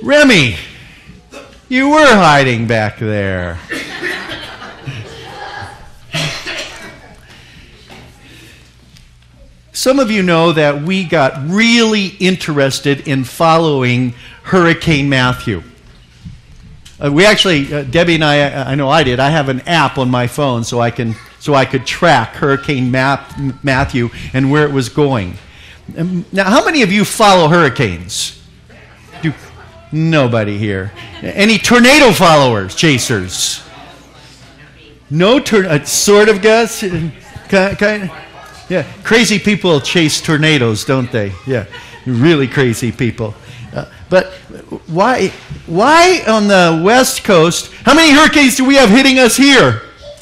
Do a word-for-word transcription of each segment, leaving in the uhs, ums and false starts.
Remy, you were hiding back there. Some of you know that we got really interested in following Hurricane Matthew. Uh, we actually, uh, Debbie and I, I know I did, I have an app on my phone so I can, so I could track Hurricane Map, Matthew and where it was going. Um, now, how many of you follow hurricanes? Do, nobody here. Any tornado followers, chasers? No, tor uh, sort of, Gus? Kind, kind, yeah, crazy people chase tornadoes, don't they? Yeah, really crazy people. Uh, but why, why on the West Coast, how many hurricanes do we have hitting us here?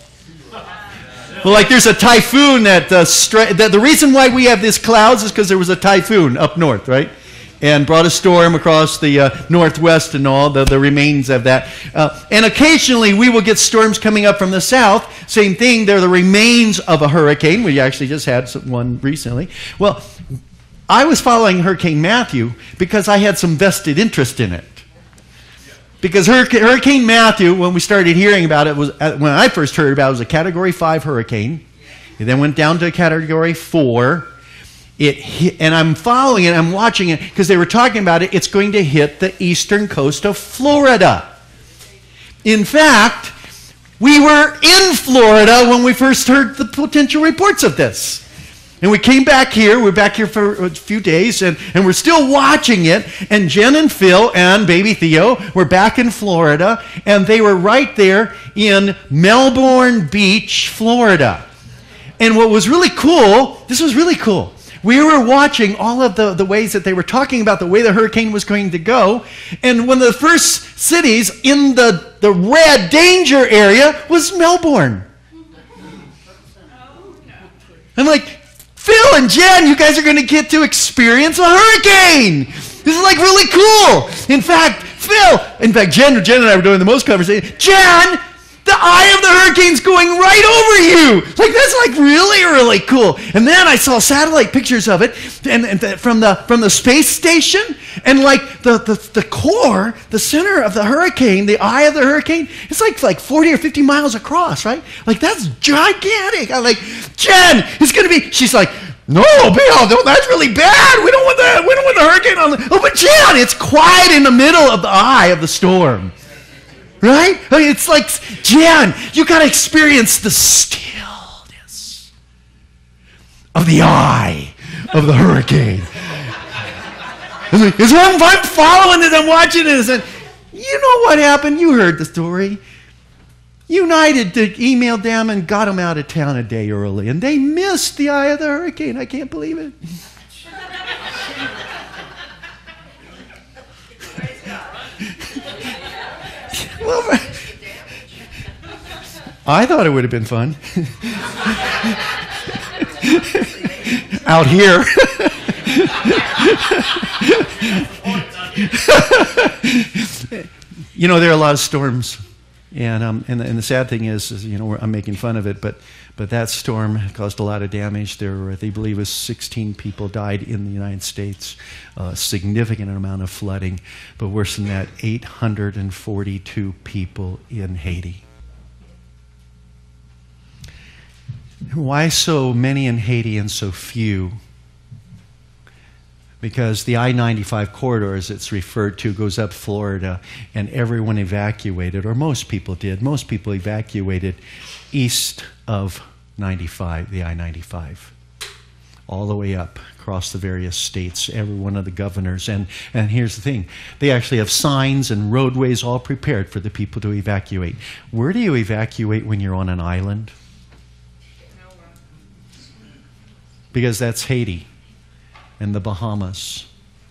Well, like there's a typhoon that, uh, that the reason why we have these clouds is because there was a typhoon up north, right? And brought a storm across the uh, northwest and all, the, the remains of that. Uh, and occasionally we will get storms coming up from the south. Same thing, they're the remains of a hurricane. We actually just had some, one recently. Well, I was following Hurricane Matthew because I had some vested interest in it. Because Hurricane Matthew, when we started hearing about it, was when I first heard about it, it was a Category five hurricane. It then went down to a Category four. It hit, and I'm following it, I'm watching it, because they were talking about it, it's going to hit the eastern coast of Florida. In fact, we were in Florida when we first heard the potential reports of this. And we came back here, we were back here for a few days, and, and we're still watching it, and Jen and Phil and baby Theo were back in Florida, and they were right there in Melbourne Beach, Florida. And what was really cool, this was really cool, we were watching all of the, the ways that they were talking about the way the hurricane was going to go. And one of the first cities in the, the red danger area was Melbourne. I'm like, Phil and Jen, you guys are going to get to experience a hurricane. This is like really cool. In fact, Phil, in fact, Jen, Jen and I were doing the most conversation. Jen, the eye of the hurricane's going right over you. Like, that's like really, really cool. And then I saw satellite pictures of it and, and the, from, the, from the space station. And like the, the, the core, the center of the hurricane, the eye of the hurricane, it's like, like forty or fifty miles across, right? Like, that's gigantic. I'm like, Jen, it's going to be, she's like, no, Bill, no, that's really bad. We don't want that. We don't want the hurricane on the, oh, but Jen, it's quiet in the middle of the eye of the storm. Right? I mean, it's like, Jan, you got to experience the stillness of the eye of the hurricane. It's I'm, I'm following it, I'm watching it, and you know what happened? You heard the story. United emailed them and got them out of town a day early, and they missed the eye of the hurricane. I can't believe it. Well, I thought it would have been fun. Out here. You know, there are a lot of storms. And, um, and, the, and the sad thing is, is, you know, I'm making fun of it, but, but that storm caused a lot of damage. There were, they believe, was sixteen people died in the United States, a significant amount of flooding, but worse than that, eight hundred forty-two people in Haiti. Why so many in Haiti and so few? Because the I ninety-five corridor, as it's referred to, goes up Florida, and everyone evacuated, or most people did. Most people evacuated east of ninety-five, the I ninety-five, all the way up across the various states, every one of the governors. And, and here's the thing. They actually have signs and roadways all prepared for the people to evacuate. Where do you evacuate when you're on an island? Because that's Haiti and the Bahamas.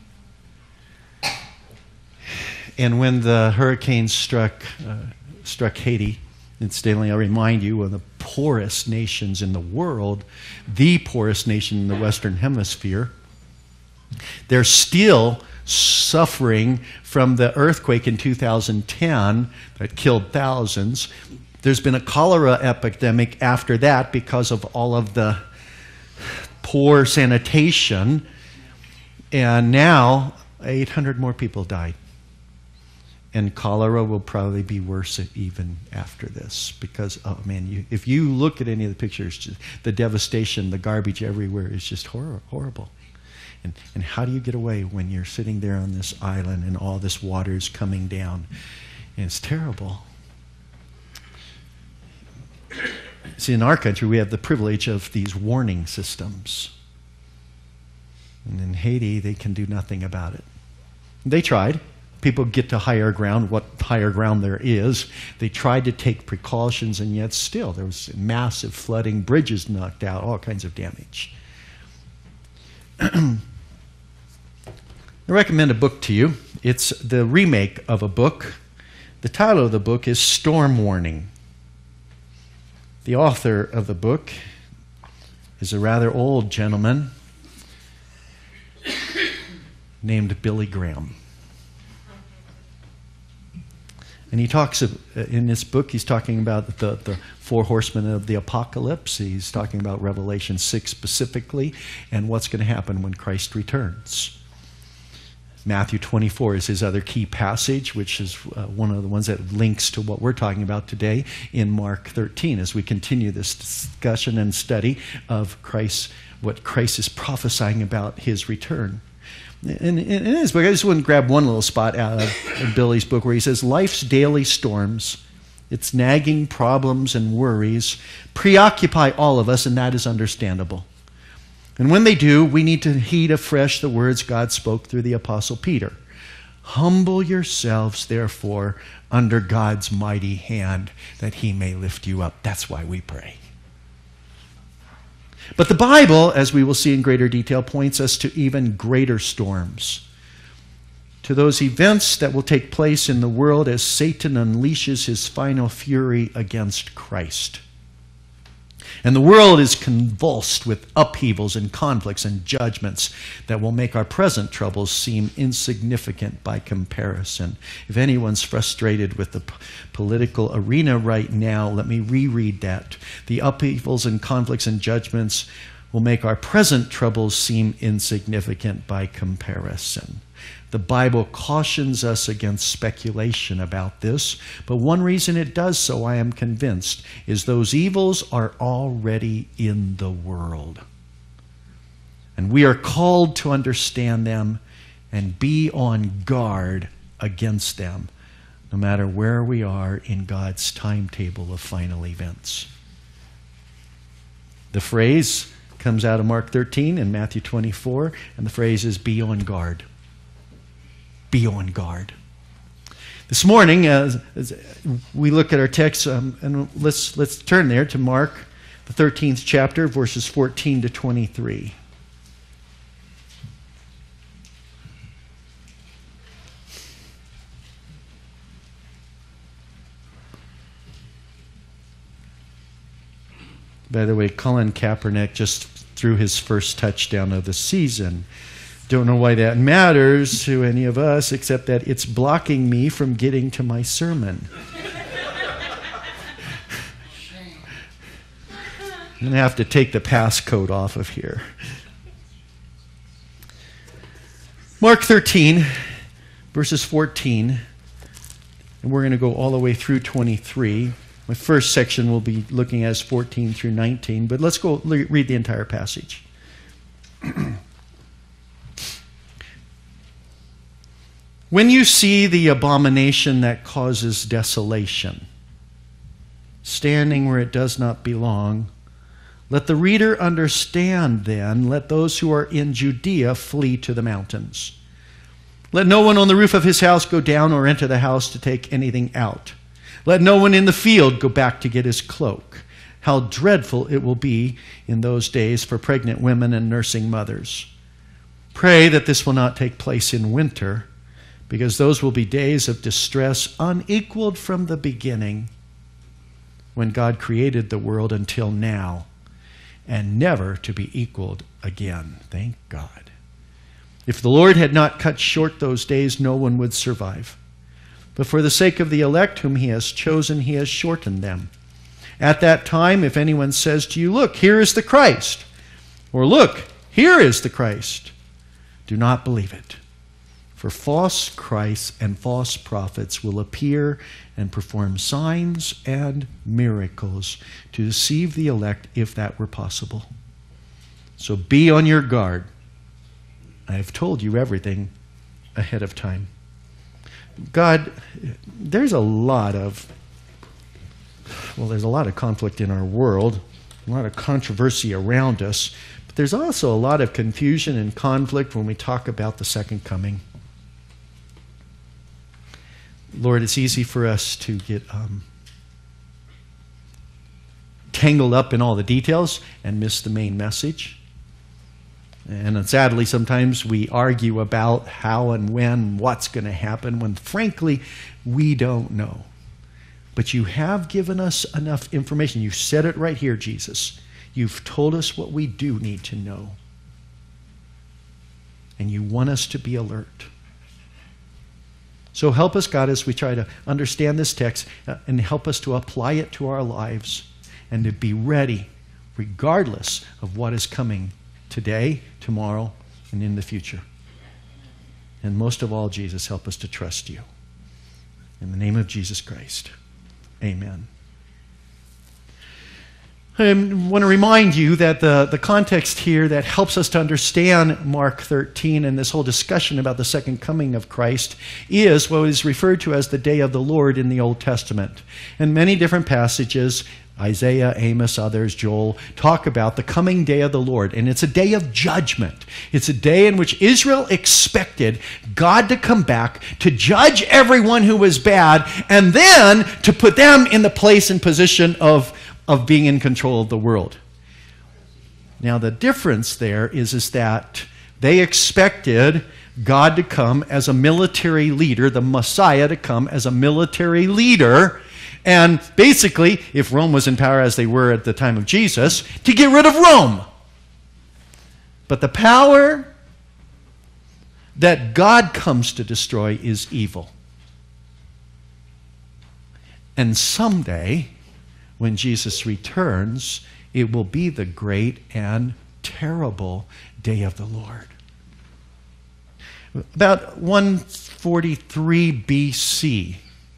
And when the hurricane struck, uh, struck Haiti, incidentally, I'll remind you, one of the poorest nations in the world, the poorest nation in the Western Hemisphere, they're still suffering from the earthquake in two thousand ten that killed thousands. There's been a cholera epidemic after that because of all of the poor sanitation. And now eight hundred more people died. And cholera will probably be worse even after this because, oh man, you, if you look at any of the pictures, just the devastation, the garbage everywhere is just hor- horrible. And, and how do you get away when you're sitting there on this island and all this water is coming down? And it's terrible. See, in our country, we have the privilege of these warning systems. And in Haiti, they can do nothing about it. They tried. People get to higher ground, what higher ground there is. They tried to take precautions, and yet still there was massive flooding, bridges knocked out, all kinds of damage. I recommend a book to you. It's the remake of a book. The title of the book is Storm Warning. The author of the book is a rather old gentleman named Billy Graham. And he talks, of, in this book, he's talking about the, the four horsemen of the apocalypse. He's talking about Revelation six specifically and what's going to happen when Christ returns. Matthew twenty-four is his other key passage, which is uh, one of the ones that links to what we're talking about today in Mark thirteen as we continue this discussion and study of Christ, what Christ is prophesying about his return. In, in his book, I just want to grab one little spot out of Billy's book where he says, life's daily storms, its nagging problems and worries preoccupy all of us, and that is understandable. And when they do, we need to heed afresh the words God spoke through the Apostle Peter. Humble yourselves, therefore, under God's mighty hand, that he may lift you up. That's why we pray. But the Bible, as we will see in greater detail, points us to even greater storms, to those events that will take place in the world as Satan unleashes his final fury against Christ. And the world is convulsed with upheavals and conflicts and judgments that will make our present troubles seem insignificant by comparison. If anyone's frustrated with the p- political arena right now, let me reread that. The upheavals and conflicts and judgments will make our present troubles seem insignificant by comparison. The Bible cautions us against speculation about this, but one reason it does so, I am convinced, is those evils are already in the world. And we are called to understand them and be on guard against them, no matter where we are in God's timetable of final events. The phrase comes out of Mark thirteen and Matthew twenty-four, and the phrase is, be on guard. Be on guard. This morning, uh, as we look at our text, um, and let's let's turn there to Mark, the thirteenth chapter, verses fourteen to twenty-three. By the way, Colin Kaepernick just threw his first touchdown of the season. Don't know why that matters to any of us, except that it's blocking me from getting to my sermon. I'm going to have to take the passcode off of here. Mark thirteen, verses fourteen, and we're going to go all the way through twenty-three. My first section we'll be looking at is fourteen through nineteen, but let's go read the entire passage. When you see the abomination that causes desolation, standing where it does not belong, let the reader understand then, let those who are in Judea flee to the mountains. Let no one on the roof of his house go down or enter the house to take anything out. Let no one in the field go back to get his cloak. How dreadful it will be in those days for pregnant women and nursing mothers. Pray that this will not take place in winter, because those will be days of distress unequaled from the beginning, when God created the world until now, and never to be equaled again. Thank God. If the Lord had not cut short those days, no one would survive. But for the sake of the elect whom he has chosen, he has shortened them. At that time, if anyone says to you, look, here is the Christ, or look, here is the Christ, do not believe it. For false Christs and false prophets will appear and perform signs and miracles to deceive the elect, if that were possible. So be on your guard. I have told you everything ahead of time. God, there's a lot of, well, there's a lot of conflict in our world, a lot of controversy around us, but there's also a lot of confusion and conflict when we talk about the second coming. Lord, it's easy for us to get um, tangled up in all the details and miss the main message. And sadly, sometimes we argue about how and when, what's going to happen, when frankly, we don't know. But you have given us enough information. You said it right here, Jesus. You've told us what we do need to know. And you want us to be alert. So help us, God, as we try to understand this text, uh, and help us to apply it to our lives and to be ready regardless of what is coming today, tomorrow, and in the future. And most of all, Jesus, help us to trust you. In the name of Jesus Christ, amen. I want to remind you that the, the context here that helps us to understand Mark thirteen and this whole discussion about the second coming of Christ is what is referred to as the day of the Lord in the Old Testament. And many different passages, Isaiah, Amos, others, Joel, talk about the coming day of the Lord. And it's a day of judgment. It's a day in which Israel expected God to come back to judge everyone who was bad and then to put them in the place and position of of being in control of the world. Now the difference there is, is that they expected God to come as a military leader, the Messiah to come as a military leader, and basically, if Rome was in power as they were at the time of Jesus, to get rid of Rome. But the power that God comes to destroy is evil. And someday, when Jesus returns, it will be the great and terrible day of the Lord. About one forty-three B C,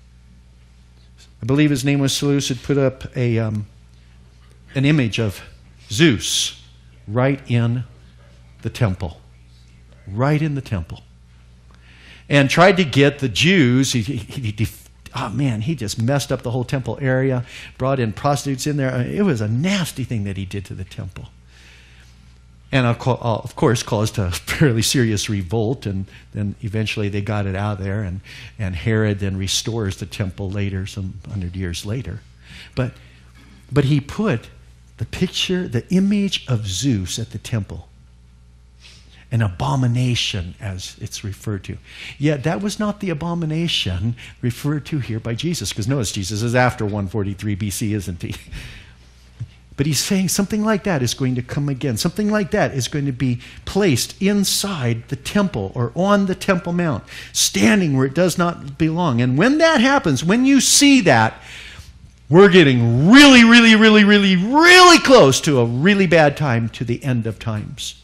I believe his name was Seleucus, had put up a, um, an image of Zeus right in the temple. Right in the temple. And tried to get the Jews, he, he, he oh man, he just messed up the whole temple area, brought in prostitutes in there. It was a nasty thing that he did to the temple. And of course caused a fairly serious revolt, and then eventually they got it out of there, and, and Herod then restores the temple later, some hundred years later. But, but he put the picture, the image of Zeus at the temple. An abomination, as it's referred to. Yet that was not the abomination referred to here by Jesus, because notice Jesus is after one forty-three B C, isn't he? But he's saying something like that is going to come again. Something like that is going to be placed inside the temple or on the Temple Mount, standing where it does not belong. And when that happens, when you see that, we're getting really, really, really, really, really close to a really bad time, to the end of times.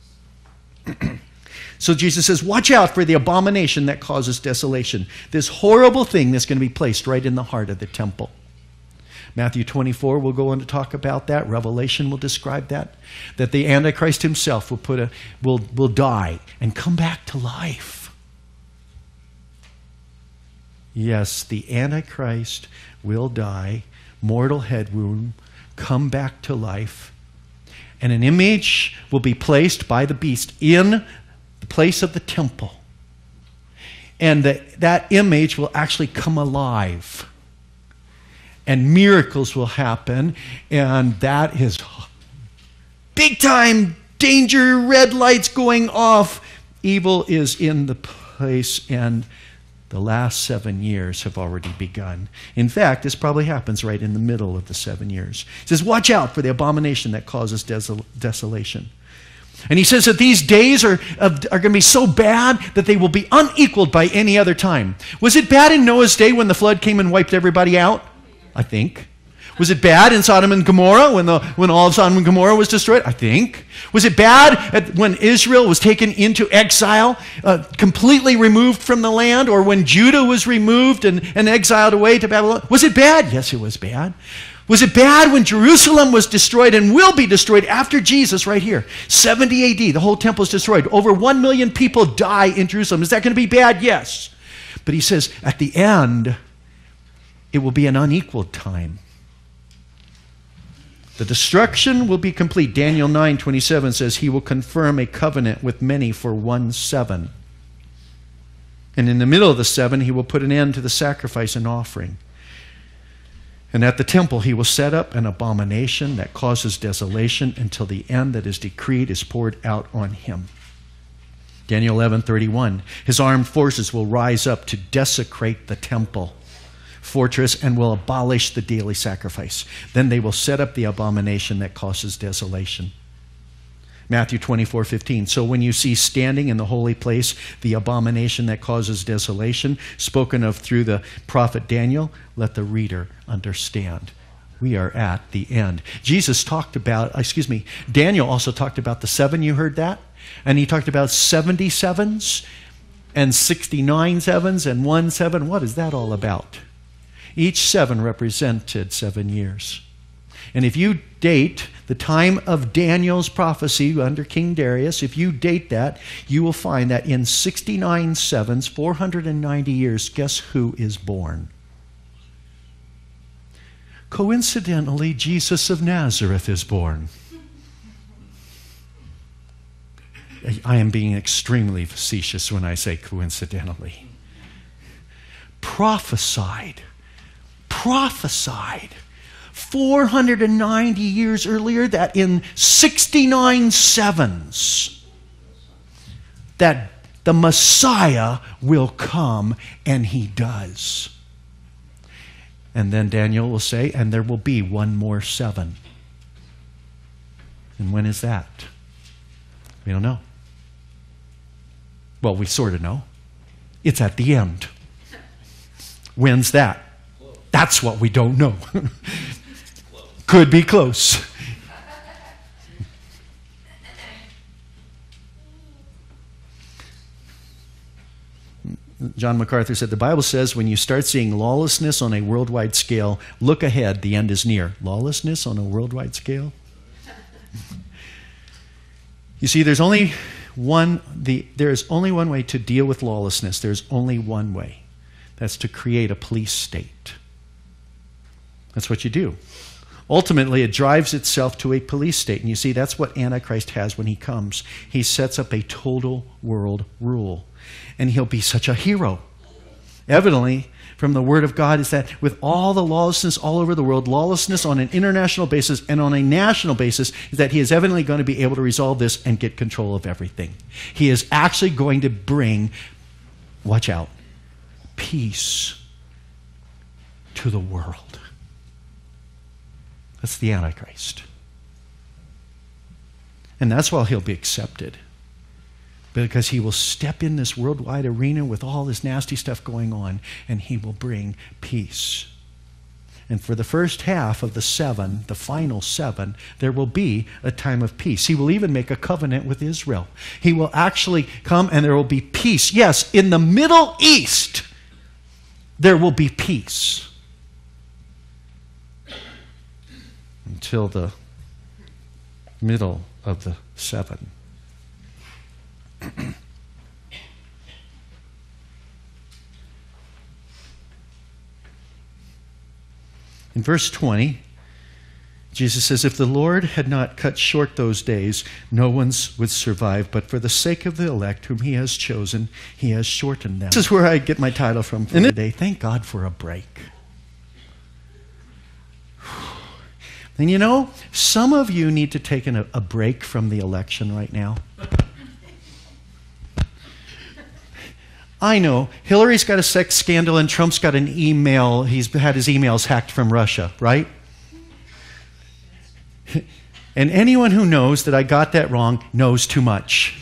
So Jesus says, watch out for the abomination that causes desolation. This horrible thing that's going to be placed right in the heart of the temple. Matthew twenty-four will go on to talk about that. Revelation will describe that. That the Antichrist himself will, put a, will, will die and come back to life. Yes, the Antichrist will die, mortal head wound, come back to life. And an image will be placed by the beast in the place of the temple. And the, that image will actually come alive. And miracles will happen. And that is big time danger, red lights going off. Evil is in the place, and the last seven years have already begun. In fact, this probably happens right in the middle of the seven years. He says, watch out for the abomination that causes desol- desolation. And he says that these days are, are going to be so bad that they will be unequaled by any other time. Was it bad in Noah's day when the flood came and wiped everybody out? I think. Was it bad in Sodom and Gomorrah when, the, when all of Sodom and Gomorrah was destroyed? I think. Was it bad at, when Israel was taken into exile, uh, completely removed from the land, or when Judah was removed and, and exiled away to Babylon? Was it bad? Yes, it was bad. Was it bad when Jerusalem was destroyed and will be destroyed after Jesus right here? seventy A D, the whole temple is destroyed. Over one million people die in Jerusalem. Is that going to be bad? Yes. But he says at the end, it will be an unequaled time. The destruction will be complete. Daniel nine twenty-seven says he will confirm a covenant with many for one seven. And in the middle of the seven, he will put an end to the sacrifice and offering. And at the temple, he will set up an abomination that causes desolation until the end that is decreed is poured out on him. Daniel eleven thirty-one, his armed forces will rise up to desecrate the temple fortress and will abolish the daily sacrifice. Then they will set up the abomination that causes desolation. Matthew twenty-four fifteen, so when you see standing in the holy place the abomination that causes desolation, spoken of through the prophet Daniel, let the reader understand. We are at the end. Jesus talked about, excuse me, Daniel also talked about the seven, you heard that? And he talked about seventy sevens and sixty-nine sevens and one seven. What is that all about? Each seven represented seven years. And if you date the time of Daniel's prophecy under King Darius, if you date that, you will find that in sixty-nine sevens, four hundred ninety years, guess who is born? Coincidentally, Jesus of Nazareth is born. I am being extremely facetious when I say coincidentally. Prophesied. Prophesied. four hundred ninety years earlier that in sixty-nine sevens that the Messiah will come, and he does. And then Daniel will say, and there will be one more seven. And when is that? We don't know. Well, we sort of know. It's at the end. When's that? That's what we don't know. Could be close. John MacArthur said, the Bible says when you start seeing lawlessness on a worldwide scale, look ahead, the end is near. Lawlessness on a worldwide scale? You see, there's only one, the, there is only one way to deal with lawlessness. There's only one way. That's to create a police state. That's what you do. Ultimately, it drives itself to a police state. And you see, that's what Antichrist has when he comes. He sets up a total world rule. And he'll be such a hero. Evidently, from the Word of God, is that with all the lawlessness all over the world, lawlessness on an international basis and on a national basis, is that he is evidently going to be able to resolve this and get control of everything. He is actually going to bring, watch out, peace to the world. That's the Antichrist. And that's why he'll be accepted. Because he will step in this worldwide arena with all this nasty stuff going on, and he will bring peace. And for the first half of the seven, the final seven, there will be a time of peace. He will even make a covenant with Israel. He will actually come and there will be peace. Yes, in the Middle East, there will be peace. Until the middle of the seven. In verse twenty, Jesus says, if the Lord had not cut short those days, no one would survive, but for the sake of the elect whom he has chosen, he has shortened them. This is where I get my title from for today. Thank God for a break. And you know, some of you need to take an, a break from the election right now. I know. Hillary's got a sex scandal and Trump's got an email. He's had his emails hacked from Russia, right? And anyone who knows that I got that wrong knows too much.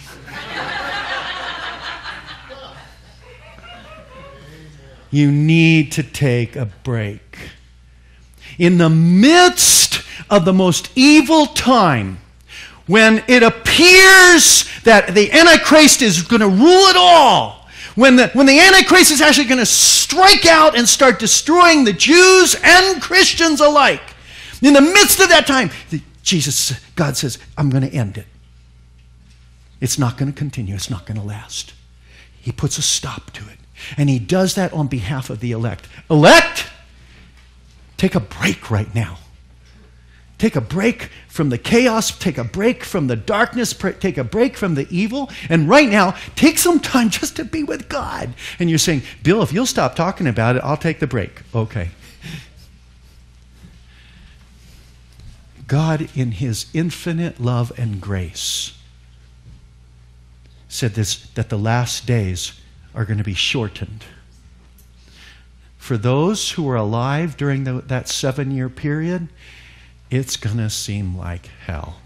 You need to take a break. in the midst of the most evil time, when it appears that the Antichrist is going to rule it all, when the, when the Antichrist is actually going to strike out and start destroying the Jews and Christians alike, in the midst of that time, Jesus, God says, I'm going to end it. It's not going to continue. It's not going to last. He puts a stop to it. And he does that on behalf of the elect. Elect, take a break right now. Take a break from the chaos. Take a break from the darkness. Take a break from the evil. And right now, take some time just to be with God. And you're saying, Bill, if you'll stop talking about it, I'll take the break. Okay. God, in his infinite love and grace, said this, that the last days are going to be shortened. For those who are alive during the, that seven-year period, it's going to seem like hell.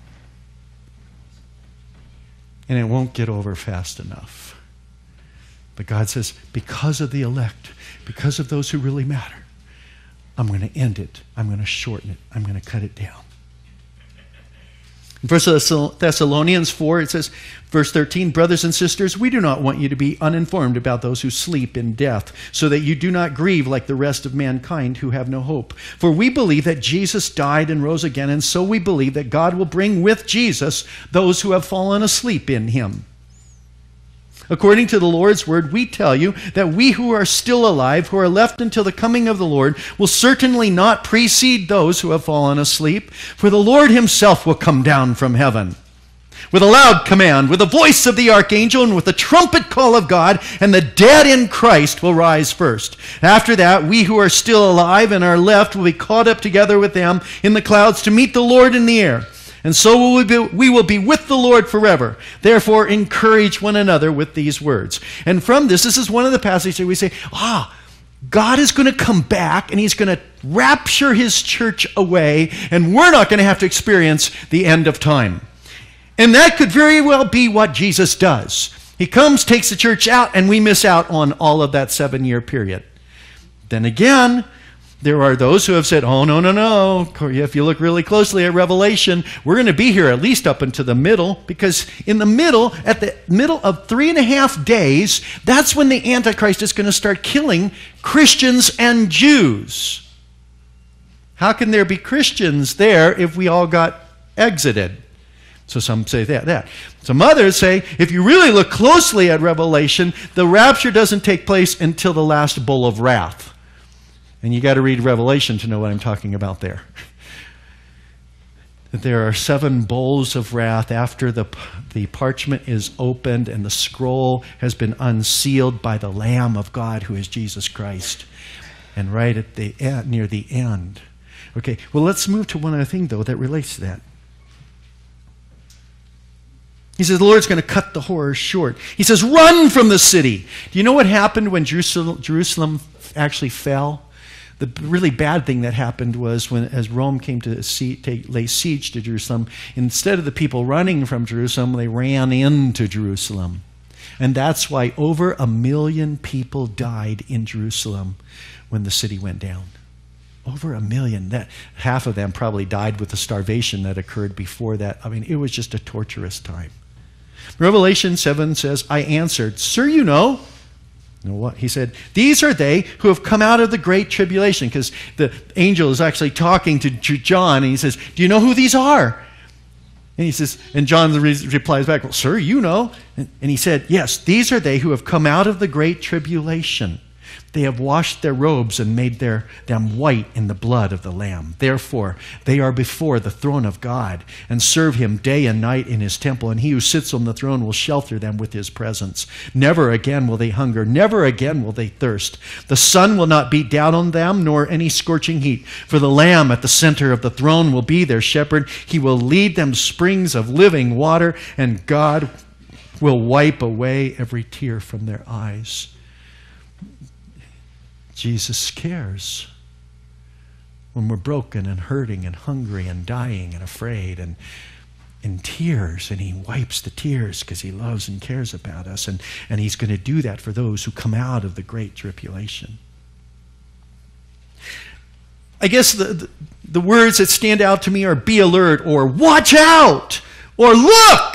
And it won't get over fast enough. But God says, because of the elect, because of those who really matter, I'm going to end it. I'm going to shorten it. I'm going to cut it down. In First Thessalonians four, it says, verse thirteen, brothers and sisters, we do not want you to be uninformed about those who sleep in death, so that you do not grieve like the rest of mankind who have no hope. For we believe that Jesus died and rose again, and so we believe that God will bring with Jesus those who have fallen asleep in him. According to the Lord's word, we tell you that we who are still alive, who are left until the coming of the Lord, will certainly not precede those who have fallen asleep. For the Lord himself will come down from heaven with a loud command, with the voice of the archangel, and with the trumpet call of God, and the dead in Christ will rise first. After that, we who are still alive and are left will be caught up together with them in the clouds to meet the Lord in the air. And so will we, be, we will be with the Lord forever. Therefore, encourage one another with these words. And from this, this is one of the passages where we say, ah, God is going to come back and he's going to rapture his church away, and we're not going to have to experience the end of time. And that could very well be what Jesus does. He comes, takes the church out, and we miss out on all of that seven-year period. Then again, there are those who have said, oh, no, no, no. If you look really closely at Revelation, we're going to be here at least up into the middle, because in the middle, at the middle of three and a half days, that's when the Antichrist is going to start killing Christians and Jews. How can there be Christians there if we all got exited? So some say that, that. Some others say, if you really look closely at Revelation, the rapture doesn't take place until the last bowl of wrath. And you got to read Revelation to know what I'm talking about there. That there are seven bowls of wrath after the, the parchment is opened and the scroll has been unsealed by the Lamb of God, who is Jesus Christ. And right at the end, near the end. Okay, well, let's move to one other thing, though, that relates to that. He says the Lord's going to cut the horror short. He says, run from the city. Do you know what happened when Jerusalem, Jerusalem actually fell? The really bad thing that happened was when, as Rome came to see, take, lay siege to Jerusalem, instead of the people running from Jerusalem, they ran into Jerusalem. And that's why over a million people died in Jerusalem when the city went down. Over a million. That, half of them probably died with the starvation that occurred before that. I mean, it was just a torturous time. Revelation seven says, I answered, sir, you know. You know what? He said, these are they who have come out of the great tribulation. Because the angel is actually talking to John, and he says, do you know who these are? And he says, and John replies back, well, sir, you know. And, and he said, yes, these are they who have come out of the great tribulation. They have washed their robes and made their, them white in the blood of the Lamb. Therefore, they are before the throne of God and serve him day and night in his temple. And he who sits on the throne will shelter them with his presence. Never again will they hunger. Never again will they thirst. The sun will not beat down on them, nor any scorching heat. For the Lamb at the center of the throne will be their shepherd. He will lead them springs of living water, and God will wipe away every tear from their eyes. Jesus cares when we're broken and hurting and hungry and dying and afraid and in tears, and he wipes the tears because he loves and cares about us, and, and he's going to do that for those who come out of the great tribulation. I guess the, the, the words that stand out to me are be alert, or watch out, or look.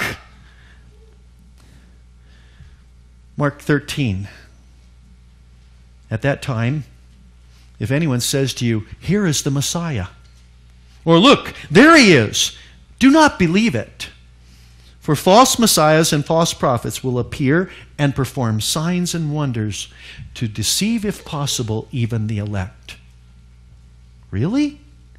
Mark thirteen. At that time, if anyone says to you, here is the Messiah, or look, there he is, do not believe it. For false messiahs and false prophets will appear and perform signs and wonders to deceive, if possible, even the elect. Really?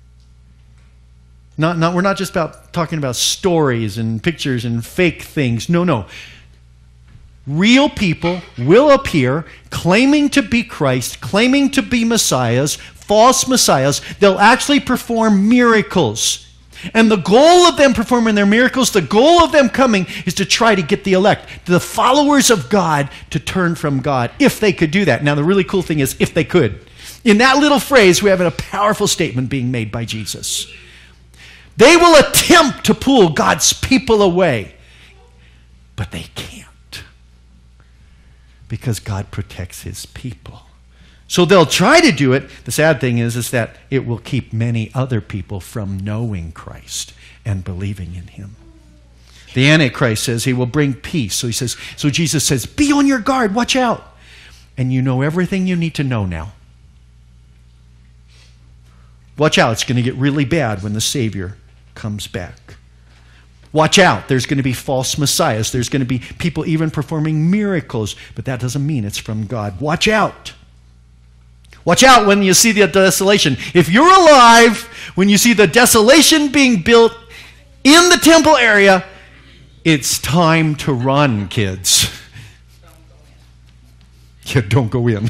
Not, not, we're not just about talking about stories and pictures and fake things. No, no. Real people will appear claiming to be Christ, claiming to be messiahs, false messiahs. They'll actually perform miracles. And the goal of them performing their miracles, the goal of them coming, is to try to get the elect, the followers of God, to turn from God, if they could do that. Now, the really cool thing is, if they could. In that little phrase, we have a powerful statement being made by Jesus. They will attempt to pull God's people away, but they can't, because God protects his people. So they'll try to do it. The sad thing is, is that it will keep many other people from knowing Christ and believing in him. The Antichrist says he will bring peace. So he says, so Jesus says, be on your guard, watch out. And you know everything you need to know now. Watch out, it's going to get really bad when the Savior comes back. Watch out, there's going to be false messiahs. There's going to be people even performing miracles, but that doesn't mean it's from God. Watch out. Watch out when you see the desolation. If you're alive, when you see the desolation being built in the temple area, it's time to run, kids. Yeah, don't go in.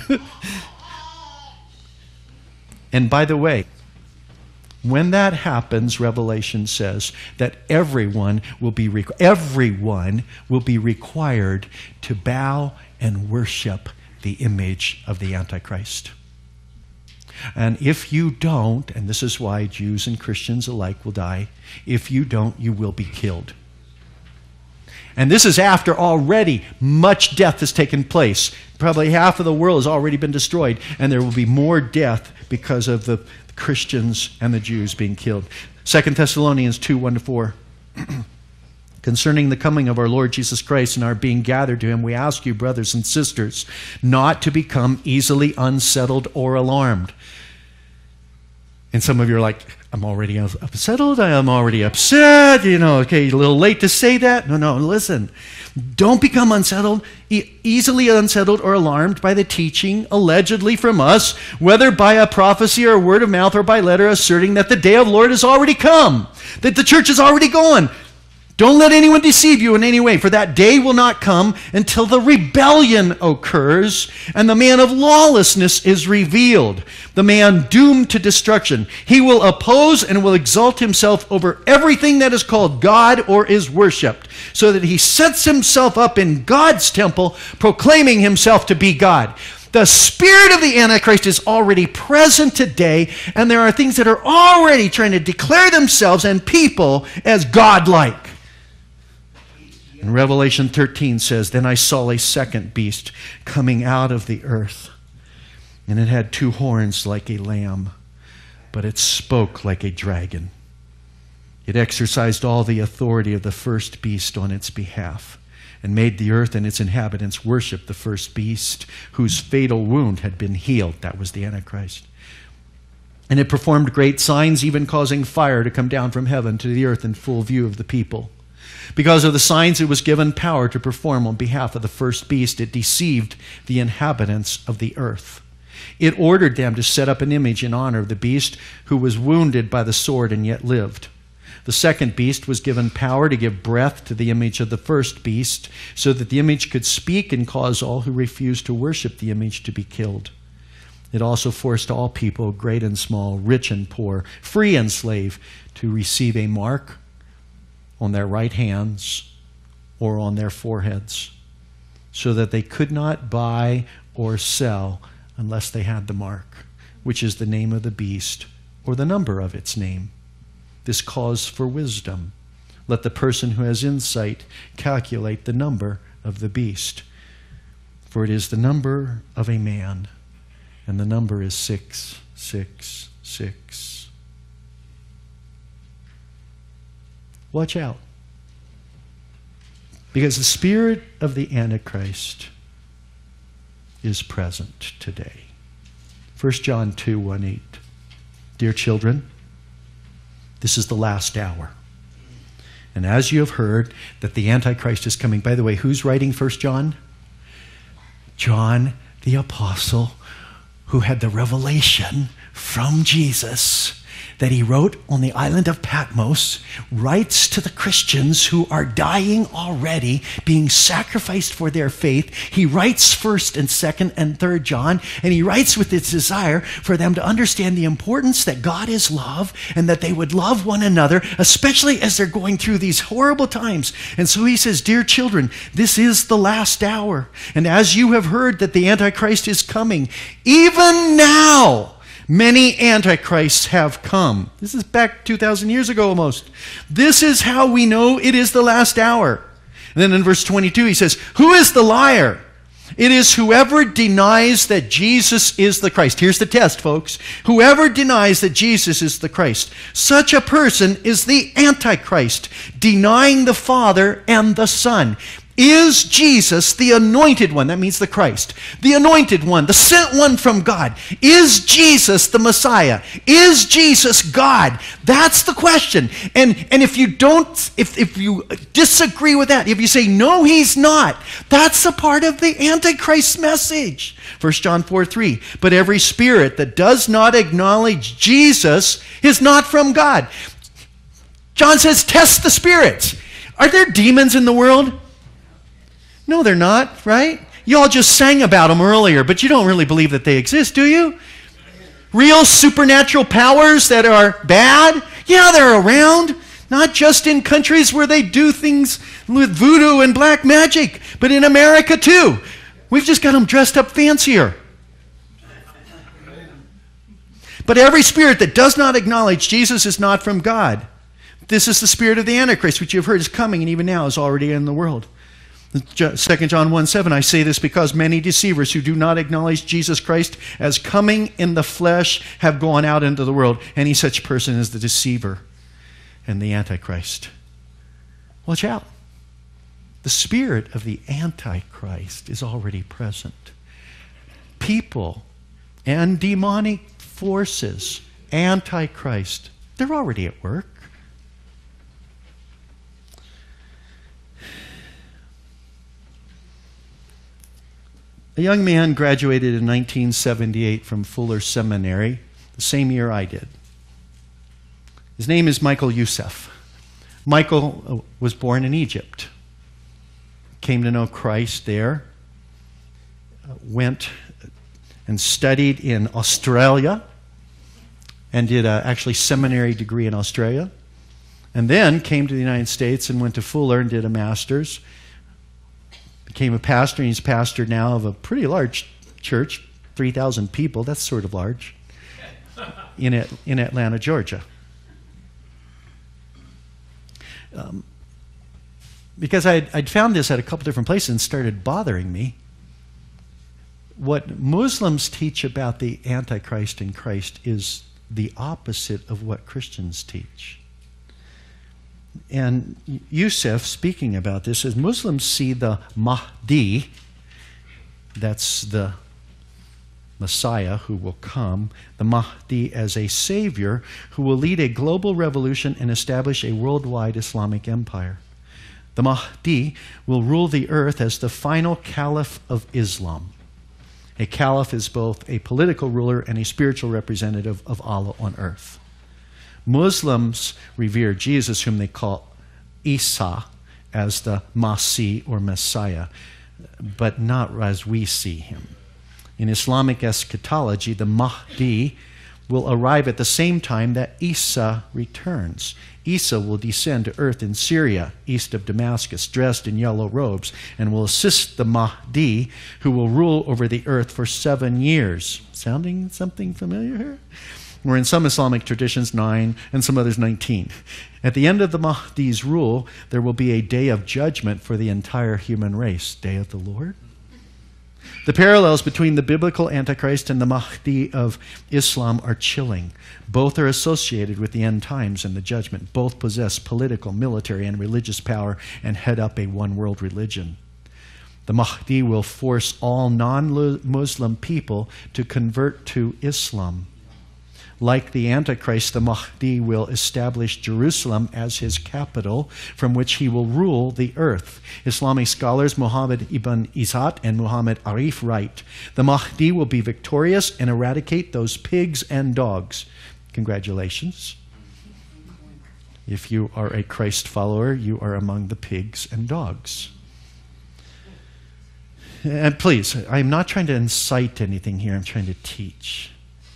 And by the way, when that happens, Revelation says that everyone will be requ- everyone will be required to bow and worship the image of the Antichrist. And if you don't, and this is why Jews and Christians alike will die, if you don't, you will be killed. And this is after already much death has taken place. Probably half of the world has already been destroyed, and there will be more death because of the Christians and the Jews being killed. Second Thessalonians two, one to four. Concerning the coming of our Lord Jesus Christ and our being gathered to him, we ask you, brothers and sisters, not to become easily unsettled or alarmed. And some of you are like, I'm already unsettled, I'm already upset, you know, okay, a little late to say that. No, no, listen. Don't become unsettled, e- easily unsettled or alarmed by the teaching allegedly from us, whether by a prophecy or a word of mouth or by letter asserting that the day of the Lord has already come, that the church is already gone. Don't let anyone deceive you in any way, for that day will not come until the rebellion occurs and the man of lawlessness is revealed, the man doomed to destruction. He will oppose and will exalt himself over everything that is called God or is worshipped, so that he sets himself up in God's temple, proclaiming himself to be God. The spirit of the Antichrist is already present today, and there are things that are already trying to declare themselves and people as godlike. And Revelation thirteen says, then I saw a second beast coming out of the earth, and it had two horns like a lamb, but it spoke like a dragon. It exercised all the authority of the first beast on its behalf, and made the earth and its inhabitants worship the first beast, whose fatal wound had been healed. That was the Antichrist. And it performed great signs, even causing fire to come down from heaven to the earth in full view of the people. Because of the signs it was given power to perform on behalf of the first beast, it deceived the inhabitants of the earth. It ordered them to set up an image in honor of the beast who was wounded by the sword and yet lived. The second beast was given power to give breath to the image of the first beast, so that the image could speak and cause all who refused to worship the image to be killed. It also forced all people, great and small, rich and poor, free and slave, to receive a mark on their right hands or on their foreheads, so that they could not buy or sell unless they had the mark, which is the name of the beast or the number of its name. This calls for wisdom. Let the person who has insight calculate the number of the beast, for it is the number of a man, and the number is six six six. Watch out. Because the spirit of the Antichrist is present today. First John two, one, eight. Dear children, this is the last hour. And as you have heard that the Antichrist is coming. By the way, who's writing First John? John the Apostle, who had the revelation from Jesus that he wrote on the island of Patmos, writes to the Christians who are dying already, being sacrificed for their faith. He writes first and second and third John, and he writes with his desire for them to understand the importance that God is love and that they would love one another, especially as they're going through these horrible times. And so he says, dear children, this is the last hour. And as you have heard that the Antichrist is coming, even now, many antichrists have come. This is back two thousand years ago almost. This is how we know it is the last hour. And then in verse twenty-two he says, who is the liar? It is whoever denies that Jesus is the Christ. Here's the test, folks. Whoever denies that Jesus is the Christ. Such a person is the Antichrist, denying the Father and the Son. Is Jesus the anointed one? That means the Christ. The anointed one, the sent one from God. Is Jesus the Messiah? Is Jesus God? That's the question. And, and if you don't, if, if you disagree with that, if you say, no, he's not, that's a part of the Antichrist's message. First John four, three. But every spirit that does not acknowledge Jesus is not from God. John says, test the spirits. Are there demons in the world? No, they're not, right? You all just sang about them earlier, but you don't really believe that they exist, do you? Real supernatural powers that are bad? Yeah, they're around. Not just in countries where they do things with voodoo and black magic, but in America too. We've just got them dressed up fancier. But every spirit that does not acknowledge Jesus is not from God. This is the spirit of the Antichrist, which you've heard is coming and even now is already in the world. Second John one, seven, I say this because many deceivers who do not acknowledge Jesus Christ as coming in the flesh have gone out into the world. Any such person is the deceiver and the Antichrist. Watch out. The spirit of the Antichrist is already present. People and demonic forces, Antichrist, they're already at work. A young man graduated in nineteen seventy-eight from Fuller Seminary, the same year I did. His name is Michael Youssef. Michael was born in Egypt, came to know Christ there, went and studied in Australia, and did a actually seminary degree in Australia, and then came to the United States and went to Fuller and did a master's. Became a pastor, and he's pastor now of a pretty large church, three thousand people. That's sort of large, in, it, in Atlanta, Georgia. Um, because I'd, I'd found this at a couple different places and started bothering me. What Muslims teach about the Antichrist and Christ is the opposite of what Christians teach. And Youssef, speaking about this, says Muslims see the Mahdi, that's the Messiah who will come, the Mahdi as a savior who will lead a global revolution and establish a worldwide Islamic empire. The Mahdi will rule the earth as the final caliph of Islam. A caliph is both a political ruler and a spiritual representative of Allah on earth. Muslims revere Jesus, whom they call Isa, as the Masih or Messiah, but not as we see him. In Islamic eschatology, the Mahdi will arrive at the same time that Isa returns. Isa will descend to earth in Syria, east of Damascus, dressed in yellow robes, and will assist the Mahdi, who will rule over the earth for seven years. Sounding something familiar here? Or in some Islamic traditions, nine, and some others, nineteen. At the end of the Mahdi's rule, there will be a day of judgment for the entire human race. Day of the Lord? The parallels between the biblical Antichrist and the Mahdi of Islam are chilling. Both are associated with the end times and the judgment. Both possess political, military, and religious power and head up a one-world religion. The Mahdi will force all non-Muslim people to convert to Islam. Like the Antichrist, the Mahdi will establish Jerusalem as his capital, from which he will rule the earth. Islamic scholars Muhammad ibn Izzat and Muhammad Arif write, the Mahdi will be victorious and eradicate those pigs and dogs. Congratulations. If you are a Christ follower, you are among the pigs and dogs. And please, I'm not trying to incite anything here. I'm trying to teach.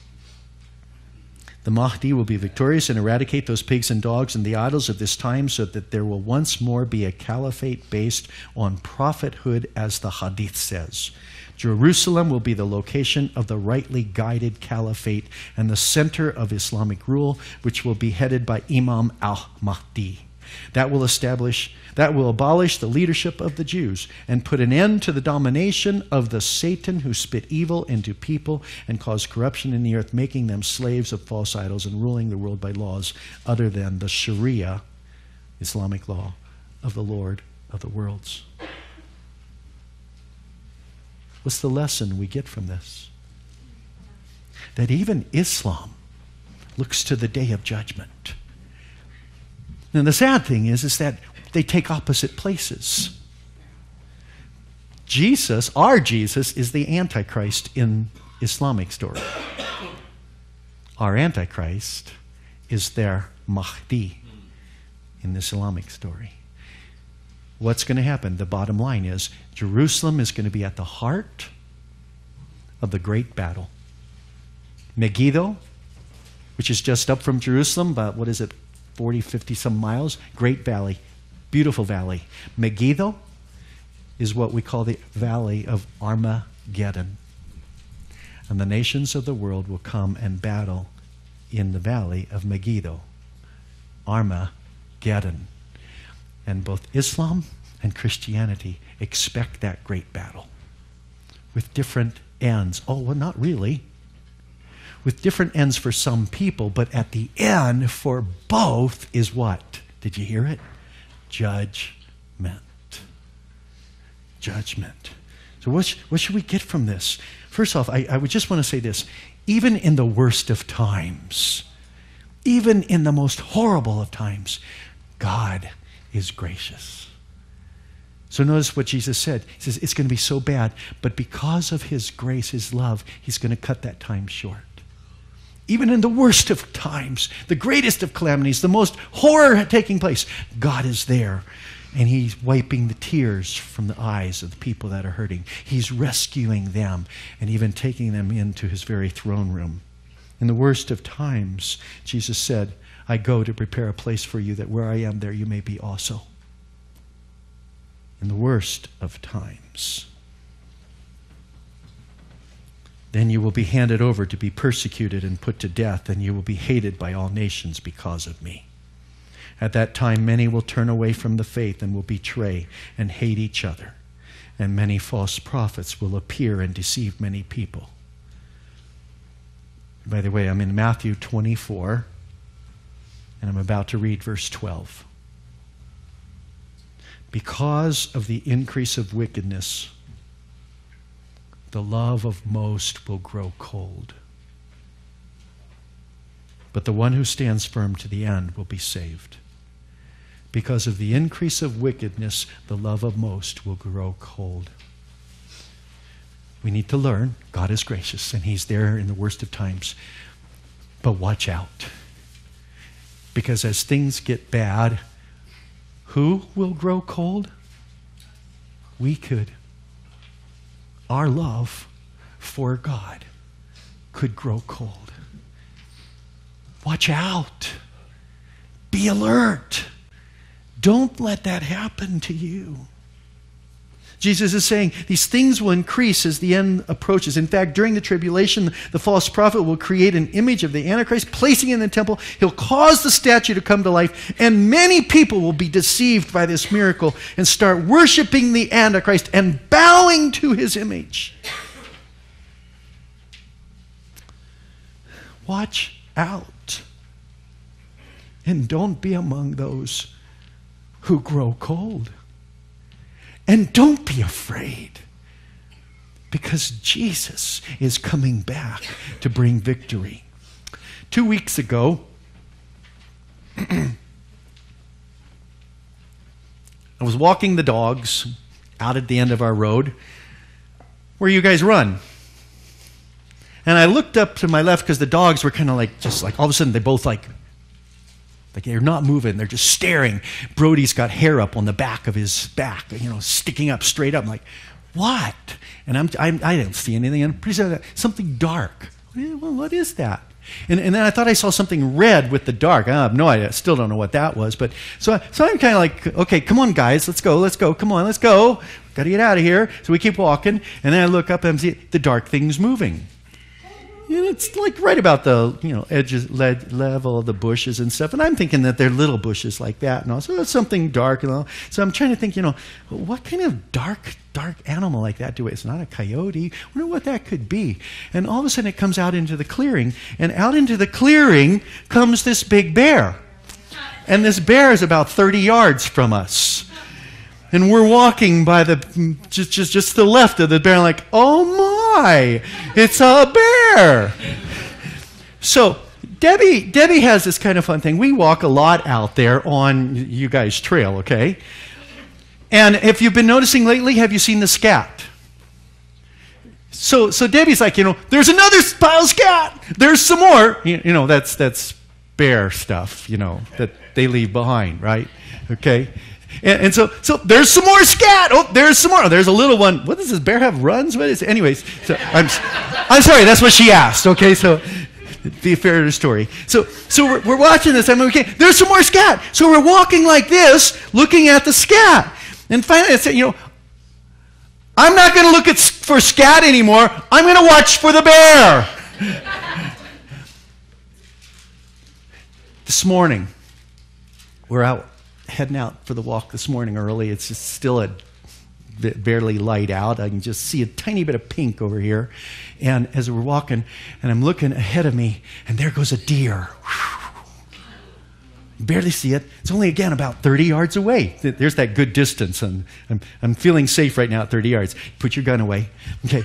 The Mahdi will be victorious and eradicate those pigs and dogs and the idols of this time so that there will once more be a caliphate based on prophethood, as the Hadith says. Jerusalem will be the location of the rightly guided caliphate and the center of Islamic rule, which will be headed by Imam al-Mahdi. That will establish, that will abolish the leadership of the Jews and put an end to the domination of the Satan who spit evil into people and caused corruption in the earth, making them slaves of false idols and ruling the world by laws other than the Sharia, Islamic law, of the Lord of the worlds. What's the lesson we get from this? That even Islam looks to the day of judgment. And the sad thing is, is that they take opposite places. Jesus, our Jesus, is the Antichrist in Islamic story. Our Antichrist is their Mahdi in the Islamic story. What's going to happen? The bottom line is, Jerusalem is going to be at the heart of the great battle. Megiddo, which is just up from Jerusalem, about, what is it, forty, fifty some miles, great valley, beautiful valley. Megiddo is what we call the valley of Armageddon. And the nations of the world will come and battle in the valley of Megiddo, Armageddon. And both Islam and Christianity expect that great battle with different ends. Oh, well, not really. With different ends for some people, but at the end for both is what? Did you hear it? Judgment. Judgment. So what, sh what should we get from this? First off, I, I would just want to say this. Even in the worst of times, even in the most horrible of times, God is gracious. So notice what Jesus said. He says, it's going to be so bad, but because of his grace, his love, he's going to cut that time short. Even in the worst of times, the greatest of calamities, the most horror taking place, God is there. And he's wiping the tears from the eyes of the people that are hurting. He's rescuing them and even taking them into his very throne room. In the worst of times, Jesus said, I go to prepare a place for you, that where I am, there you may be also. In the worst of times. Then you will be handed over to be persecuted and put to death, and you will be hated by all nations because of me. At that time, many will turn away from the faith and will betray and hate each other. And many false prophets will appear and deceive many people. By the way, I'm in Matthew twenty-four, and I'm about to read verse twelve. Because of the increase of wickedness, the love of most will grow cold. But the one who stands firm to the end will be saved. Because of the increase of wickedness, the love of most will grow cold. We need to learn God is gracious, and he's there in the worst of times. But watch out. Because as things get bad, who will grow cold? We could. Our love for God could grow cold. Watch out. Be alert. Don't let that happen to you. Jesus is saying these things will increase as the end approaches. In fact, during the tribulation, the false prophet will create an image of the Antichrist, placing it in the temple. He'll cause the statue to come to life, and many people will be deceived by this miracle and start worshiping the Antichrist and bowing to his image. Watch out. And don't be among those who grow cold. And don't be afraid, because Jesus is coming back to bring victory. Two weeks ago, I was walking the dogs out at the end of our road where you guys run. And I looked up to my left because the dogs were kind of like, just like, all of a sudden they both like, like they're not moving, they're just staring. Brody's got hair up on the back of his back, you know, sticking up straight up. I'm like, what? And I'm, I'm, I don't see anything. And pretty soon, something dark. Well, what is that? And, and then I thought I saw something red with the dark. I have no idea. I still don't know what that was. But so, so I'm kind of like, okay, come on, guys, let's go, let's go, come on, let's go. Got to get out of here. So we keep walking, and then I look up and see the dark thing's moving. And it's like right about the, you know, edges, lead, level of the bushes and stuff. And I'm thinking that they're little bushes like that and all. So it's something dark and all. So I'm trying to think, you know, what kind of dark, dark animal like that do we? It's not a coyote. I wonder what that could be. And all of a sudden it comes out into the clearing. And out into the clearing comes this big bear. And this bear is about thirty yards from us. And we're walking by the, just, just, just the left of the bear, like, oh my, it's a bear. So Debbie, Debbie has this kind of fun thing. We walk a lot out there on you guys' trail, okay? And if you've been noticing lately, have you seen the scat? So, so Debbie's like, you know, there's another pile of scat. There's some more. You, you know, that's, that's bear stuff, you know, that they leave behind, right? Okay? And, and so, so there's some more scat. Oh, there's some more. Oh, there's a little one. What does this bear have? Runs? What is it? Anyways, so I'm, I'm sorry. That's what she asked. Okay, so be fair to the story. So, so we're, we're watching this. I'm okay. There's some more scat. So we're walking like this, looking at the scat. And finally, I said, you know, I'm not going to look at for scat anymore. I'm going to watch for the bear. This morning, we're out. Heading out for the walk this morning early. It's just still a barely light out. I can just see a tiny bit of pink over here. And as we're walking, and I'm looking ahead of me, and there goes a deer. Barely see it. It's only, again, about thirty yards away. There's that good distance. And I'm, I'm feeling safe right now at thirty yards. Put your gun away. Okay.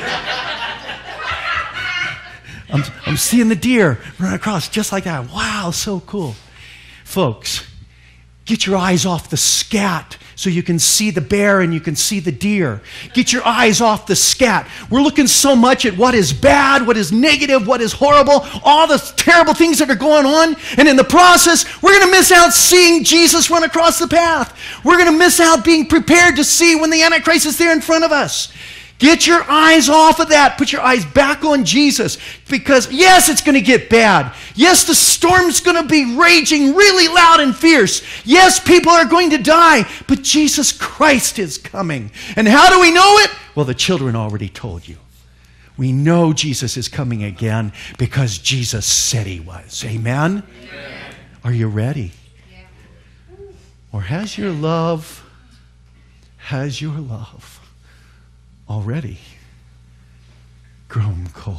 I'm, I'm seeing the deer run across just like that. Wow, so cool. Folks, get your eyes off the scat so you can see the bear and you can see the deer. Get your eyes off the scat. We're looking so much at what is bad, what is negative, what is horrible, all the terrible things that are going on. And in the process, we're going to miss out seeing Jesus run across the path. We're going to miss out being prepared to see when the Antichrist is there in front of us. Get your eyes off of that. Put your eyes back on Jesus. Because, yes, it's going to get bad. Yes, the storm's going to be raging really loud and fierce. Yes, people are going to die. But Jesus Christ is coming. And how do we know it? Well, the children already told you. We know Jesus is coming again because Jesus said he was. Amen? Amen. Are you ready? Yeah. Or has your love, has your love already grown cold?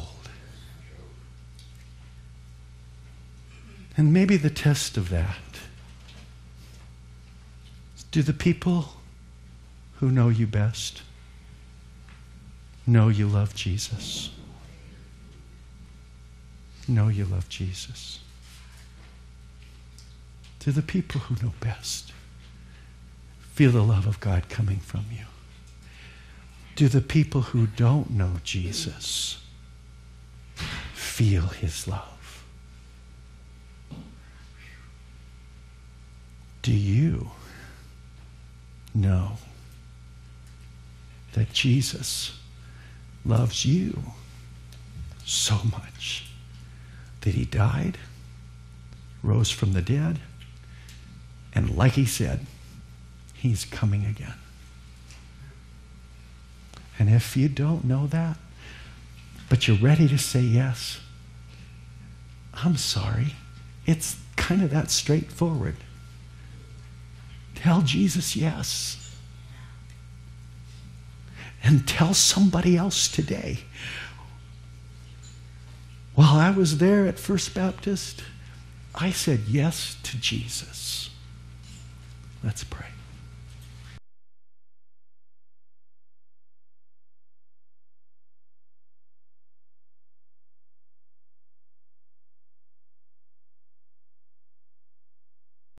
And maybe the test of that is, do the people who know you best know you love Jesus? Know you love Jesus? Do the people who know best feel the love of God coming from you? Do the people who don't know Jesus feel his love? Do you know that Jesus loves you so much that he died, rose from the dead, and like he said, he's coming again? And if you don't know that, but you're ready to say yes, I'm sorry. It's kind of that straightforward. Tell Jesus yes. And tell somebody else today. While I was there at First Baptist, I said yes to Jesus. Let's pray.